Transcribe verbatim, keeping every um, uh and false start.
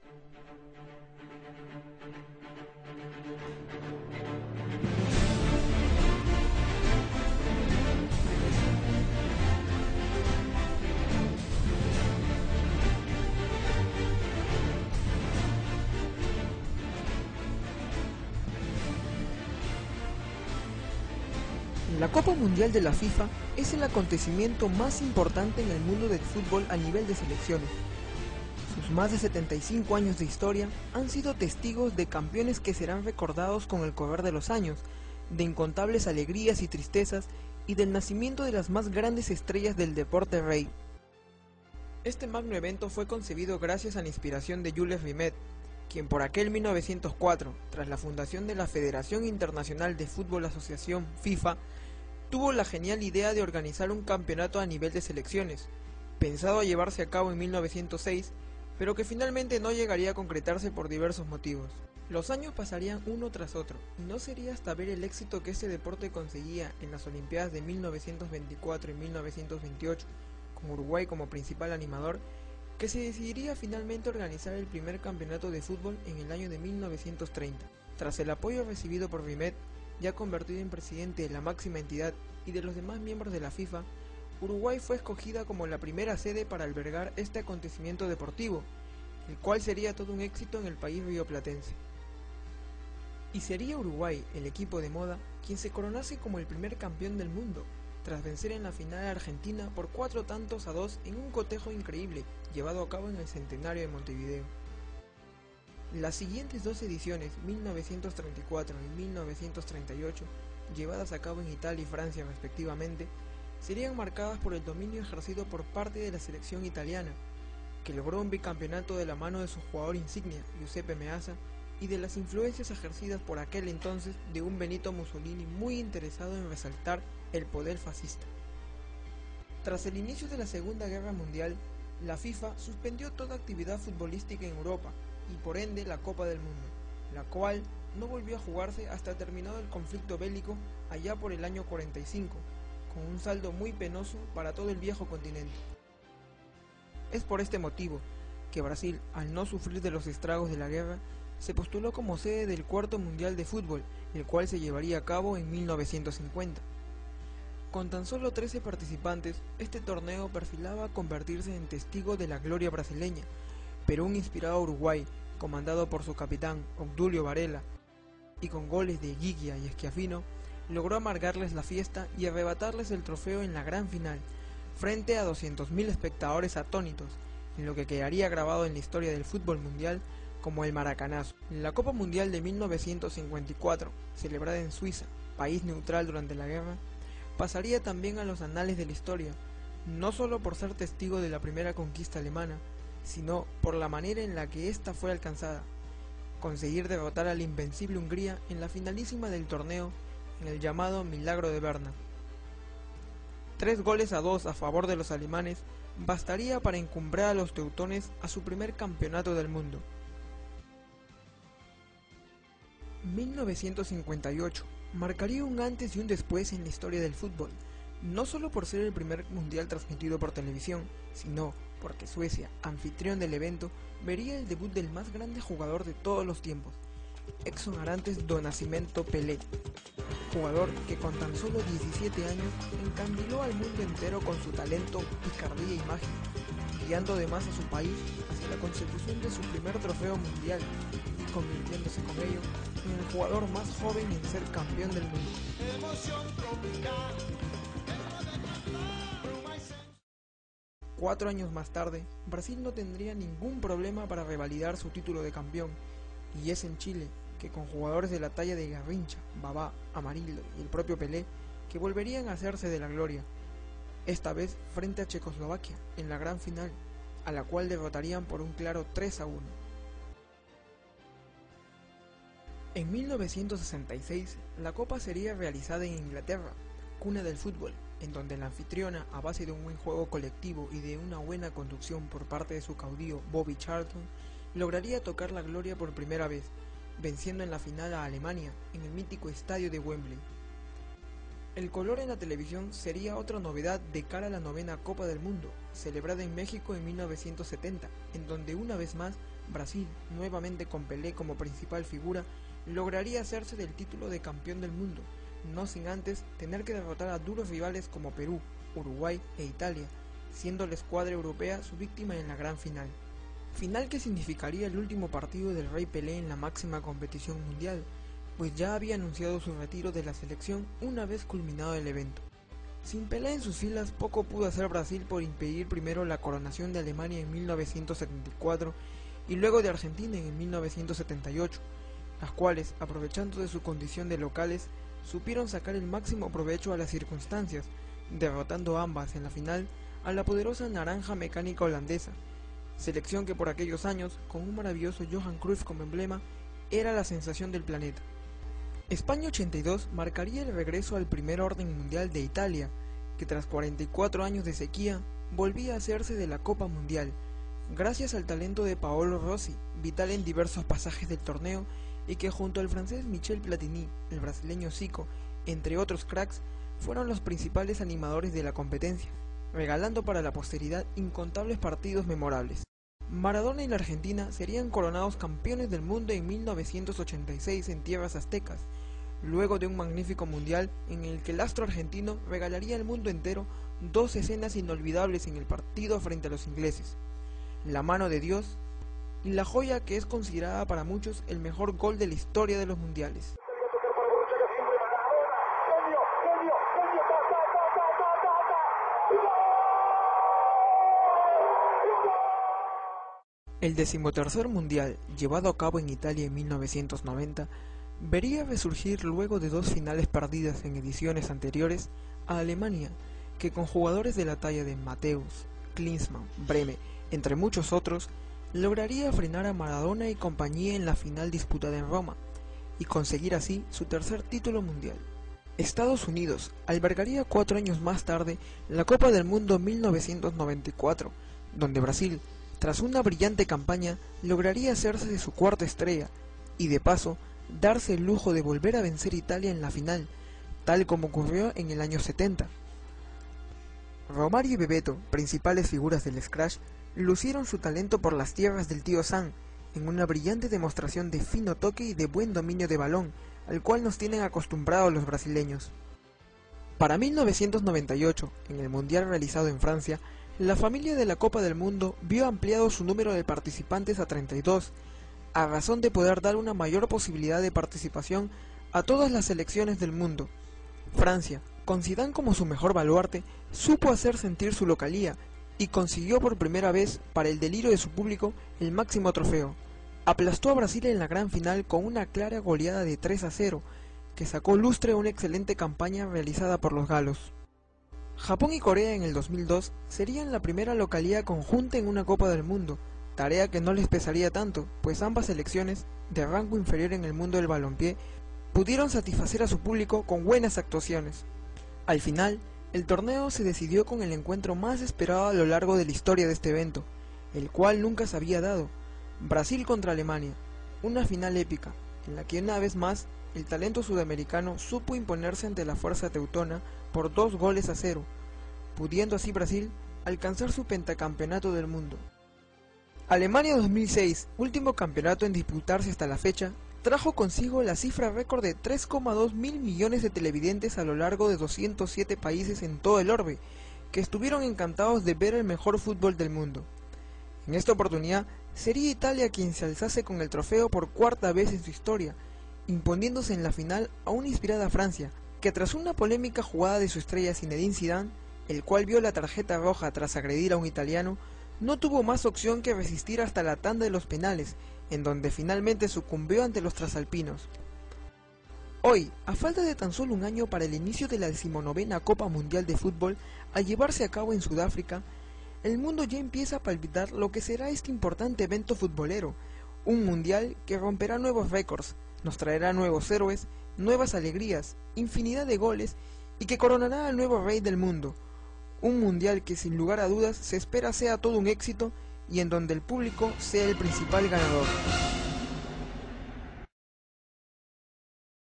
La Copa Mundial de la FIFA es el acontecimiento más importante en el mundo del fútbol a nivel de selecciones. Sus más de setenta y cinco años de historia han sido testigos de campeones que serán recordados con el correr de los años, de incontables alegrías y tristezas y del nacimiento de las más grandes estrellas del deporte rey. Este magno evento fue concebido gracias a la inspiración de Jules Rimet, quien por aquel mil novecientos cuatro, tras la fundación de la Federación Internacional de Fútbol Asociación FIFA, tuvo la genial idea de organizar un campeonato a nivel de selecciones, pensado a llevarse a cabo en mil novecientos seis, pero que finalmente no llegaría a concretarse por diversos motivos. Los años pasarían uno tras otro, y no sería hasta ver el éxito que este deporte conseguía en las Olimpiadas de mil novecientos veinticuatro y mil novecientos veintiocho, con Uruguay como principal animador, que se decidiría finalmente organizar el primer campeonato de fútbol en el año de mil novecientos treinta. Tras el apoyo recibido por Rimet, ya convertido en presidente de la máxima entidad y de los demás miembros de la FIFA, Uruguay fue escogida como la primera sede para albergar este acontecimiento deportivo, el cual sería todo un éxito en el país rioplatense. Y sería Uruguay, el equipo de moda, quien se coronase como el primer campeón del mundo, tras vencer en la final a Argentina por cuatro tantos a dos en un cotejo increíble, llevado a cabo en el centenario de Montevideo. Las siguientes dos ediciones, mil novecientos treinta y cuatro y mil novecientos treinta y ocho, llevadas a cabo en Italia y Francia respectivamente, serían marcadas por el dominio ejercido por parte de la selección italiana, que logró un bicampeonato de la mano de su jugador insignia, Giuseppe Meazza, y de las influencias ejercidas por aquel entonces de un Benito Mussolini muy interesado en resaltar el poder fascista. Tras el inicio de la Segunda Guerra Mundial, la FIFA suspendió toda actividad futbolística en Europa, y por ende la Copa del Mundo, la cual no volvió a jugarse hasta terminado el conflicto bélico allá por el año cuarenta y cinco, con un saldo muy penoso para todo el viejo continente. Es por este motivo que Brasil, al no sufrir de los estragos de la guerra, se postuló como sede del cuarto Mundial de Fútbol, el cual se llevaría a cabo en mil novecientos cincuenta. Con tan solo trece participantes, este torneo perfilaba convertirse en testigo de la gloria brasileña, pero un inspirado Uruguay, comandado por su capitán Obdulio Varela, y con goles de Guiglia y Schiaffino, logró amargarles la fiesta y arrebatarles el trofeo en la gran final, frente a doscientos mil espectadores atónitos, en lo que quedaría grabado en la historia del fútbol mundial como el Maracanazo. La Copa Mundial de mil novecientos cincuenta y cuatro, celebrada en Suiza, país neutral durante la guerra, pasaría también a los anales de la historia, no solo por ser testigo de la primera conquista alemana, sino por la manera en la que ésta fue alcanzada, conseguir derrotar a la invencible Hungría en la finalísima del torneo en el llamado Milagro de Berna. Tres goles a dos a favor de los alemanes bastaría para encumbrar a los teutones a su primer campeonato del mundo. mil novecientos cincuenta y ocho marcaría un antes y un después en la historia del fútbol, no solo por ser el primer mundial transmitido por televisión, sino porque Suecia, anfitrión del evento, vería el debut del más grande jugador de todos los tiempos, Edson Arantes do Nascimento Pelé, jugador que con tan solo diecisiete años encandiló al mundo entero con su talento, picardía y magia, guiando además a su país hacia la consecución de su primer trofeo mundial y convirtiéndose con ello en el jugador más joven en ser campeón del mundo. Cuatro años más tarde, Brasil no tendría ningún problema para revalidar su título de campeón, y es en Chile que con jugadores de la talla de Garrincha, Babá, Amarildo y el propio Pelé, que volverían a hacerse de la gloria, esta vez frente a Checoslovaquia en la gran final, a la cual derrotarían por un claro tres a uno. En mil novecientos sesenta y seis, la Copa sería realizada en Inglaterra, cuna del fútbol, en donde la anfitriona, a base de un buen juego colectivo y de una buena conducción por parte de su caudillo Bobby Charlton, lograría tocar la gloria por primera vez, venciendo en la final a Alemania en el mítico estadio de Wembley. El color en la televisión sería otra novedad de cara a la novena Copa del Mundo, celebrada en México en mil novecientos setenta, en donde una vez más Brasil, nuevamente con Pelé como principal figura, lograría hacerse del título de campeón del mundo, no sin antes tener que derrotar a duros rivales como Perú, Uruguay e Italia, siendo la escuadra europea su víctima en la gran final. Final que significaría el último partido del Rey Pelé en la máxima competición mundial, pues ya había anunciado su retiro de la selección una vez culminado el evento. Sin Pelé en sus filas, poco pudo hacer Brasil por impedir primero la coronación de Alemania en mil novecientos setenta y cuatro y luego de Argentina en mil novecientos setenta y ocho, las cuales, aprovechando de su condición de locales, supieron sacar el máximo provecho a las circunstancias, derrotando ambas en la final a la poderosa naranja mecánica holandesa, selección que por aquellos años, con un maravilloso Johan Cruyff como emblema, era la sensación del planeta. España ochenta y dos marcaría el regreso al primer orden mundial de Italia, que tras cuarenta y cuatro años de sequía, volvía a hacerse de la Copa Mundial, gracias al talento de Paolo Rossi, vital en diversos pasajes del torneo, y que junto al francés Michel Platini, el brasileño Zico, entre otros cracks, fueron los principales animadores de la competencia, regalando para la posteridad incontables partidos memorables. Maradona y la Argentina serían coronados campeones del mundo en mil novecientos ochenta y seis en tierras aztecas, luego de un magnífico mundial en el que el astro argentino regalaría al mundo entero dos escenas inolvidables en el partido frente a los ingleses: la mano de Dios y la joya que es considerada para muchos el mejor gol de la historia de los mundiales. El decimotercer mundial, llevado a cabo en Italia en mil novecientos noventa, vería resurgir luego de dos finales perdidas en ediciones anteriores a Alemania, que con jugadores de la talla de Matthäus, Klinsmann, Brehme, entre muchos otros, lograría frenar a Maradona y compañía en la final disputada en Roma, y conseguir así su tercer título mundial. Estados Unidos albergaría cuatro años más tarde la Copa del Mundo mil novecientos noventa y cuatro, donde Brasil, tras una brillante campaña, lograría hacerse de su cuarta estrella, y de paso, darse el lujo de volver a vencer a Italia en la final, tal como ocurrió en el año setenta. Romario y Bebeto, principales figuras del Scratch, lucieron su talento por las tierras del tío Sam, en una brillante demostración de fino toque y de buen dominio de balón, al cual nos tienen acostumbrados los brasileños. Para mil novecientos noventa y ocho, en el Mundial realizado en Francia, la familia de la Copa del Mundo vio ampliado su número de participantes a treinta y dos, a razón de poder dar una mayor posibilidad de participación a todas las selecciones del mundo. Francia, con Zidane como su mejor baluarte, supo hacer sentir su localía y consiguió por primera vez, para el delirio de su público, el máximo trofeo. Aplastó a Brasil en la gran final con una clara goleada de tres a cero, que sacó lustre a una excelente campaña realizada por los galos. Japón y Corea en el dos mil dos serían la primera localía conjunta en una Copa del Mundo, tarea que no les pesaría tanto, pues ambas selecciones, de rango inferior en el mundo del balompié, pudieron satisfacer a su público con buenas actuaciones. Al final, el torneo se decidió con el encuentro más esperado a lo largo de la historia de este evento, el cual nunca se había dado: Brasil contra Alemania, una final épica, en la que una vez más el talento sudamericano supo imponerse ante la fuerza teutona por dos goles a cero, pudiendo así Brasil alcanzar su pentacampeonato del mundo. Alemania dos mil seis, último campeonato en disputarse hasta la fecha, trajo consigo la cifra récord de tres coma dos mil millones de televidentes a lo largo de doscientos siete países en todo el orbe, que estuvieron encantados de ver el mejor fútbol del mundo. En esta oportunidad, sería Italia quien se alzase con el trofeo por cuarta vez en su historia, imponiéndose en la final a una inspirada Francia, que tras una polémica jugada de su estrella Zinedine Zidane, el cual vio la tarjeta roja tras agredir a un italiano, no tuvo más opción que resistir hasta la tanda de los penales, en donde finalmente sucumbió ante los trasalpinos. Hoy, a falta de tan solo un año para el inicio de la decimonovena Copa Mundial de Fútbol, al llevarse a cabo en Sudáfrica, el mundo ya empieza a palpitar lo que será este importante evento futbolero, un mundial que romperá nuevos récords, nos traerá nuevos héroes, nuevas alegrías, infinidad de goles y que coronará al nuevo rey del mundo. Un mundial que sin lugar a dudas se espera sea todo un éxito y en donde el público sea el principal ganador.